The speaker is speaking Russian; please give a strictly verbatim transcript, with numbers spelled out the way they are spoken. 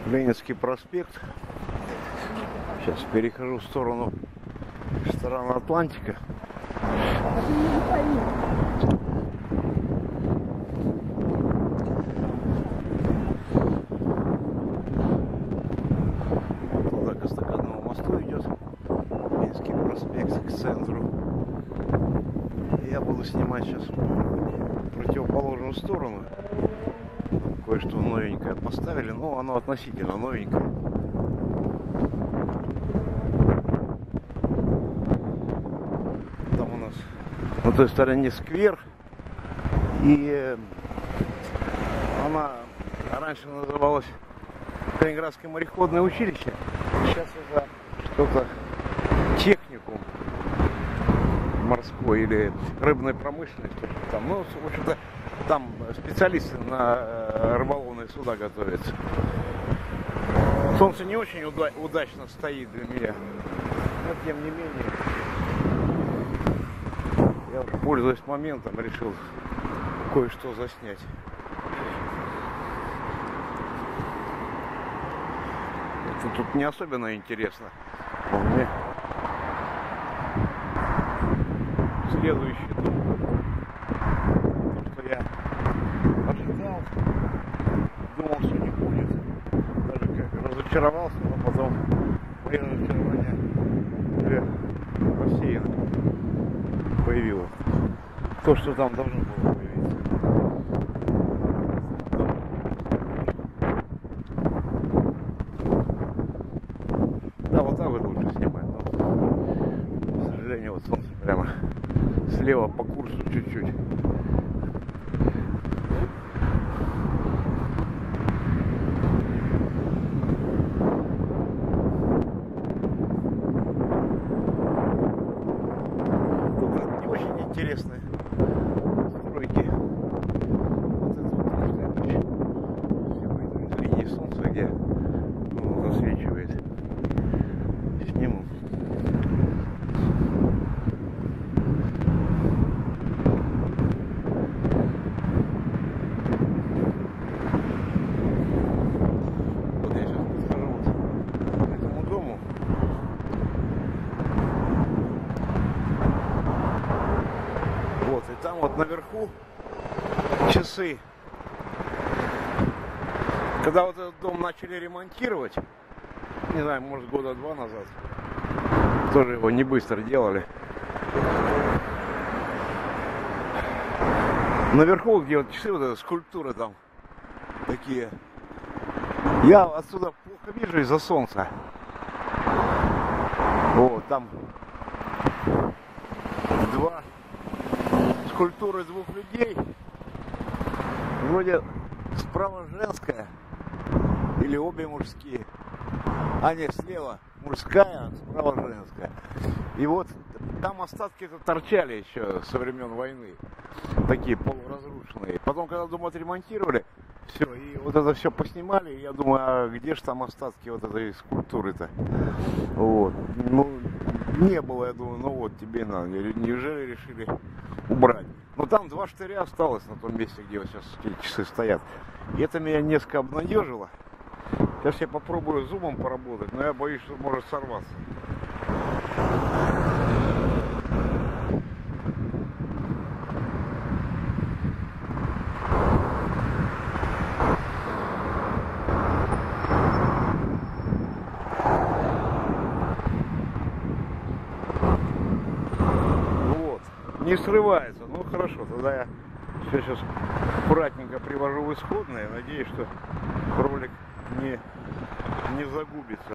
Ленинский проспект. Сейчас перехожу в сторону ресторана Атлантика. Туда к эстакадному мосту идет Ленинский проспект к центру. И я буду снимать сейчас противоположную сторону. Кое-что новенькое поставили, но оно относительно новенькое. Там у нас на той стороне сквер, и она раньше называлась Калининградское мореходное училище, сейчас это что-то техникум морской или рыбной промышленности. Там, ну, в общем-то, там специалисты на рыболовные суда готовятся. Солнце не очень уда удачно стоит для меня, но тем не менее я уже, пользуясь моментом, решил кое-что заснять. Это тут не особенно интересно. Мне следующий дом, то, что я ожидал, думал, что не будет, даже как разочаровался, но потом мое разочарование уже рассеяно появилось. То, что там должно было появиться. Да, вот так вот лучше снимать, но, к сожалению, вот солнце прямо слева по курсу чуть-чуть. Тут не очень интересные стройки. Вот это вот следующее. Все выйду из линии солнца, где ну, засвечивает. Сниму. Вот, и там вот наверху часы. Когда вот этот дом начали ремонтировать, не знаю, может года два назад, тоже его не быстро делали. Наверху, где вот часы, вот эта скульптура там такие. Я отсюда плохо вижу из-за солнца. Вот, там два скульптуры двух людей. Вроде справа женская или обе мужские. А нет, слева мужская, а справа женская. И вот там остатки-то торчали еще со времен войны. Такие полуразрушенные. Потом, когда дом отремонтировали, все, и вот это все поснимали, и я думаю, а где же там остатки вот этой скульптуры-то? Вот. Ну, не было, я думаю, ну вот тебе надо. Неужели решили убрать? Но там два штыря осталось на том месте, где вот сейчас эти часы стоят. И это меня несколько обнадежило. Сейчас я попробую зумом поработать, но я боюсь, что может сорваться. Вот, не срывается. Ну хорошо, тогда я все сейчас аккуратненько привожу в исходное. Надеюсь, что ролик не, не загубится.